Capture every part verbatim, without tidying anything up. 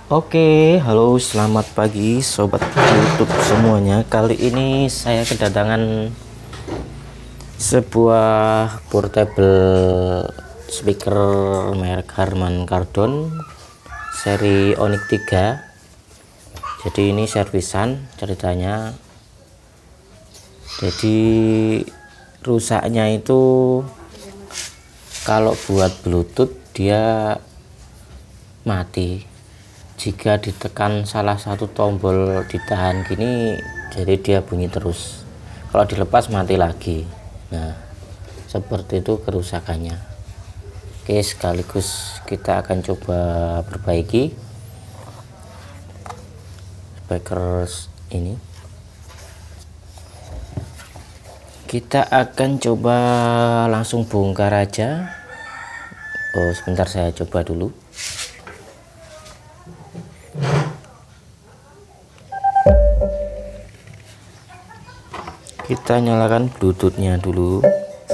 Oke, halo selamat pagi sobat YouTube semuanya. Kali ini saya kedatangan sebuah portable speaker merek Harman Kardon seri Onyx tiga. Jadi ini servisan ceritanya. Jadi rusaknya itu kalau buat Bluetooth dia mati. Jika ditekan salah satu tombol ditahan gini, jadi dia bunyi terus. Kalau dilepas mati lagi. Nah, seperti itu kerusakannya. Oke, sekaligus kita akan coba perbaiki speaker ini. Kita akan coba langsung bongkar aja. Oh, sebentar saya coba dulu. Kita nyalakan bluetoothnya dulu.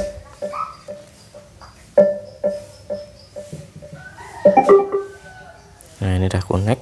Nah, ini udah connect.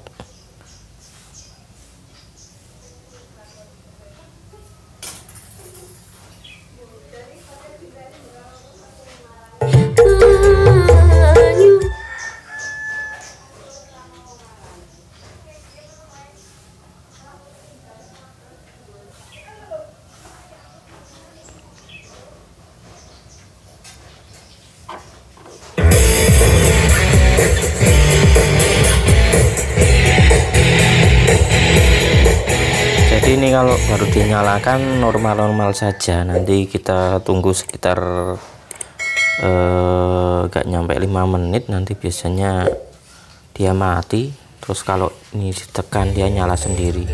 Jadi ini kalau baru dinyalakan normal-normal saja, nanti kita tunggu sekitar eh, gak nyampe lima menit, nanti biasanya dia mati. Terus kalau ini ditekan dia nyala sendiri.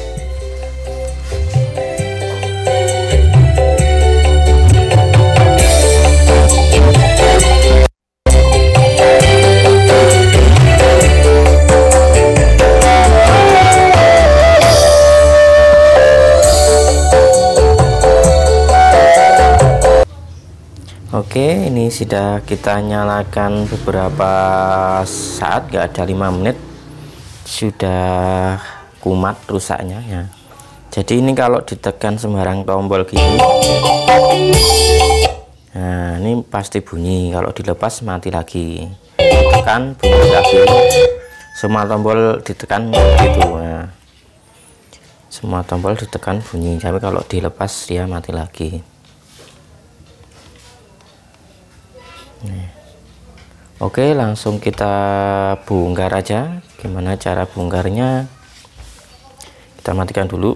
Oke, ini sudah kita nyalakan beberapa saat, gak ada lima menit sudah kumat rusaknya ya. Jadi ini kalau ditekan sembarang tombol gini, nah ini pasti bunyi. Kalau dilepas mati lagi, ditekan bunyi lagi. Semua tombol ditekan gitu. Nah, semua tombol ditekan bunyi, tapi kalau dilepas dia mati lagi. Nih. Oke, langsung kita bongkar aja. Gimana cara bongkarnya? Kita matikan dulu.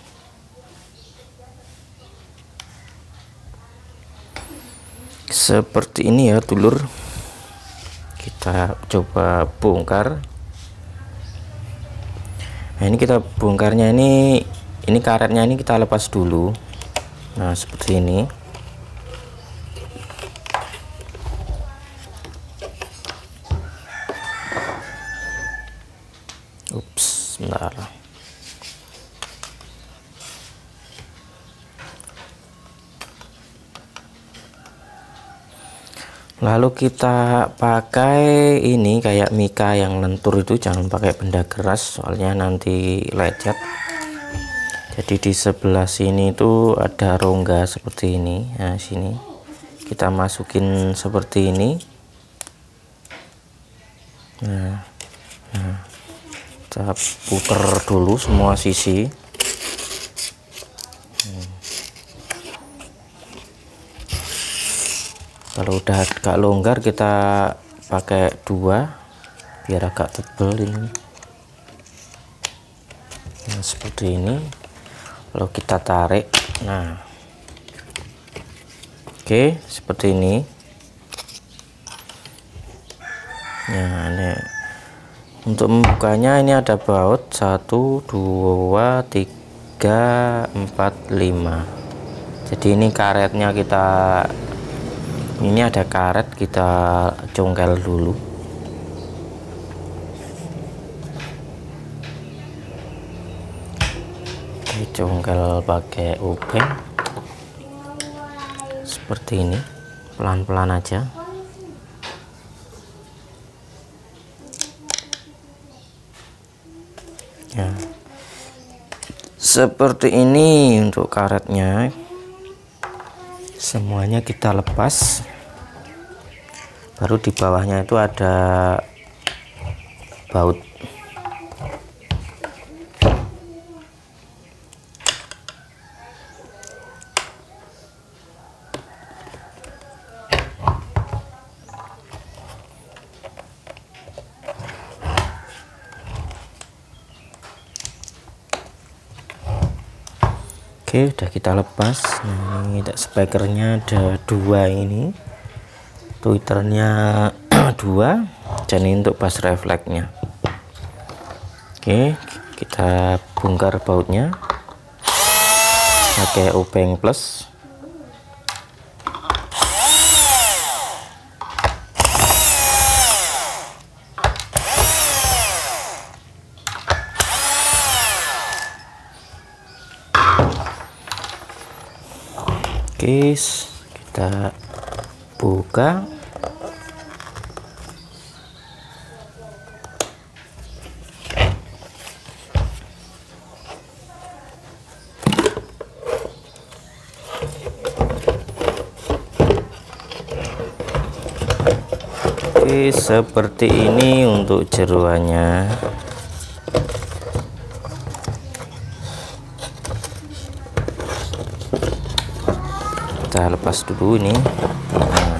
Seperti ini ya, dulur. Kita coba bongkar. Nah, ini kita bongkarnya ini ini karetnya ini kita lepas dulu. Nah, seperti ini. Ups, sebentar. Lalu kita pakai ini kayak mika yang lentur itu, jangan pakai benda keras soalnya nanti lecet. Jadi di sebelah sini itu ada rongga seperti ini. Nah, sini kita masukin seperti ini. Nah, nah. Kita puter dulu semua sisi. hmm. Kalau udah agak longgar kita pakai dua biar agak tebal ini. Nah, seperti ini. Kalau kita tarik, nah oke, seperti ini. Nah, ini untuk membukanya ini ada baut satu dua tiga empat lima. Jadi ini karetnya kita, ini ada karet, kita congkel dulu. Kita congkel pakai obeng seperti ini, pelan-pelan aja. Ya, seperti ini untuk karetnya. Semuanya kita lepas, baru di bawahnya itu ada baut. Oke, udah kita lepas. Nah, ini speakernya ada dua, ini tweeternya dua, dan ini untuk bass refleksnya. Oke, kita bongkar bautnya pakai obeng plus. Oke, kita buka. Oke, seperti ini untuk jeroannya. Kita lepas dulu ini. Nah,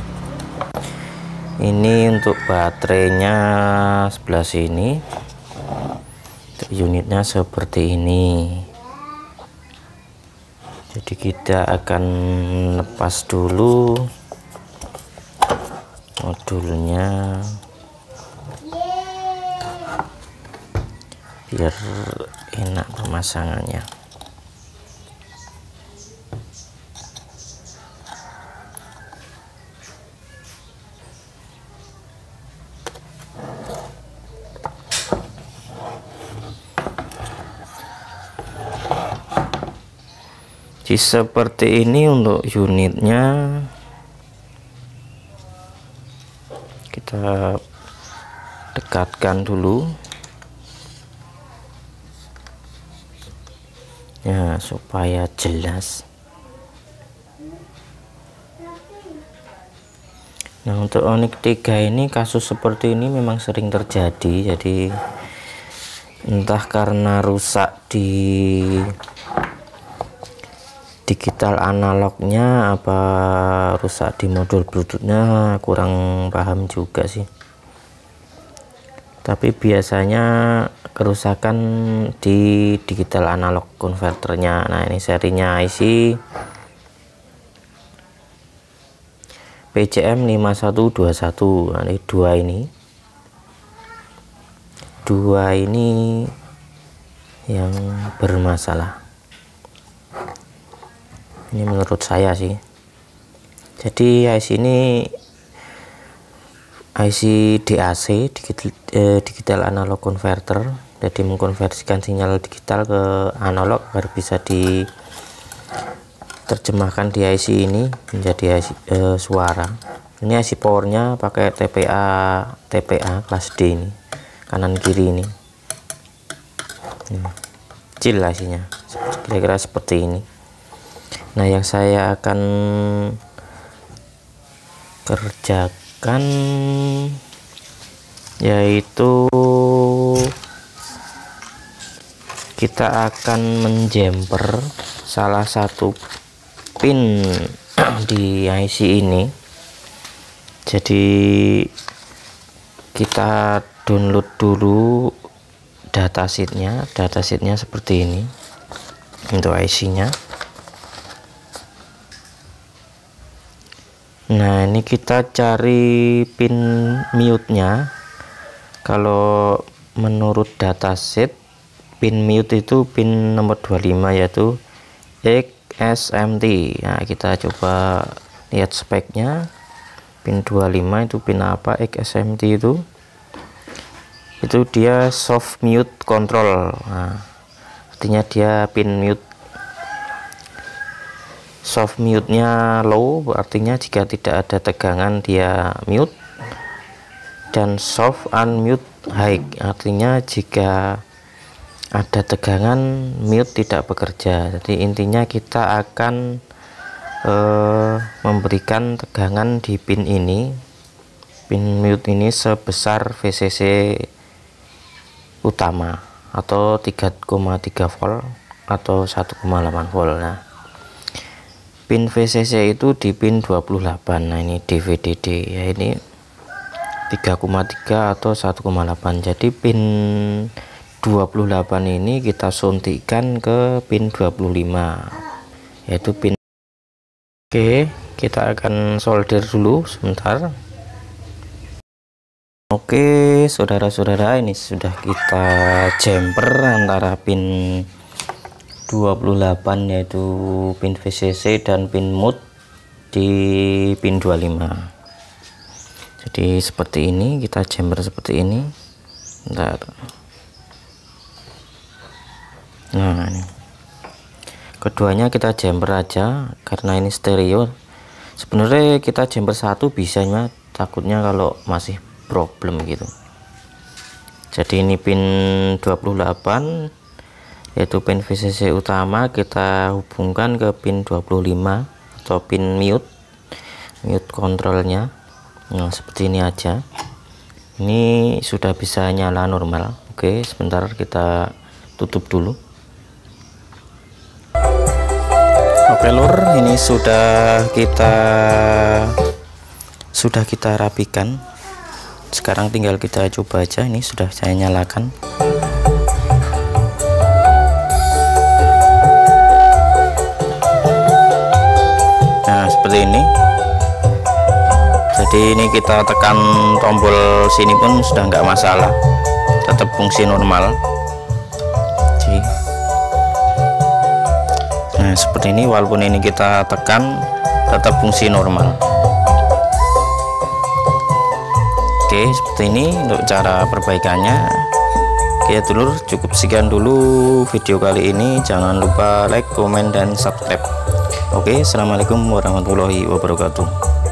ini untuk baterainya sebelah sini. Unitnya seperti ini. Jadi kita akan lepas dulu modulnya biar enak pemasangannya. Jadi seperti ini untuk unitnya. Kita dekatkan dulu ya supaya jelas. Nah, untuk Onyx tiga ini kasus seperti ini memang sering terjadi. Jadi entah karena rusak di digital analognya, apa rusak di modul bluetoothnya, kurang paham juga sih. Tapi biasanya kerusakan di digital analog converternya. Nah, ini serinya I C P C M lima satu dua satu. Nah, ini dua ini dua ini yang bermasalah. Ini menurut saya sih. Jadi I C ini I C D A C, digital, eh, digital analog converter. Jadi mengkonversikan sinyal digital ke analog agar bisa diterjemahkan di I C ini menjadi I C, eh, suara. Ini I C powernya pakai T P A T P A kelas D ini, kanan kiri ini. Ini kecil I C-nya, kira-kira seperti ini. Nah, yang saya akan kerjakan yaitu kita akan menjemper salah satu pin di I C ini. Jadi kita download dulu datasheetnya. Datasheetnya seperti ini untuk I C-nya. Nah, ini kita cari pin mute-nya. Kalau menurut datasheet, pin mute itu pin nomor dua puluh lima, yaitu X S M T. Nah, kita coba lihat speknya. Pin dua puluh lima itu pin apa? X S M T itu itu dia soft mute control. Nah, artinya dia pin mute. Soft mute-nya low, artinya jika tidak ada tegangan dia mute. Dan soft unmute high, artinya jika ada tegangan mute tidak bekerja. Jadi intinya kita akan eh, memberikan tegangan di pin ini, pin mute ini sebesar V C C utama atau tiga koma tiga volt atau satu koma delapan volt. Nah, pin V C C itu di pin dua puluh delapan. Nah, ini D V D D ya, ini tiga koma tiga atau satu koma delapan. Jadi pin dua puluh delapan ini kita suntikkan ke pin dua puluh lima, yaitu pin. Oke, kita akan solder dulu sebentar. Oke, saudara-saudara, ini sudah kita jumper antara pin dua puluh delapan yaitu pin V C C dan pin mute di pin dua puluh lima. Jadi seperti ini, kita jumper seperti ini. Bentar. Nah, ini keduanya kita jumper aja karena ini stereo. Sebenarnya kita jumper satu bisanya, takutnya kalau masih problem gitu. Jadi ini pin dua puluh delapan yaitu pin V C C utama, kita hubungkan ke pin dua puluh lima atau pin mute mute kontrolnya. Nah, seperti ini aja. Ini sudah bisa nyala normal. Oke, sebentar kita tutup dulu. Oke lur, ini sudah kita sudah kita rapikan. Sekarang tinggal kita coba aja. Ini sudah saya nyalakan. Nah, seperti ini. Jadi ini kita tekan tombol sini pun sudah nggak masalah, tetap fungsi normal. Jadi, nah seperti ini, walaupun ini kita tekan tetap fungsi normal. Oke, seperti ini untuk cara perbaikannya. Oke dulur, cukup sekian dulu video kali ini. Jangan lupa like, komen, dan subscribe. Oke, assalamualaikum warahmatullahi wabarakatuh.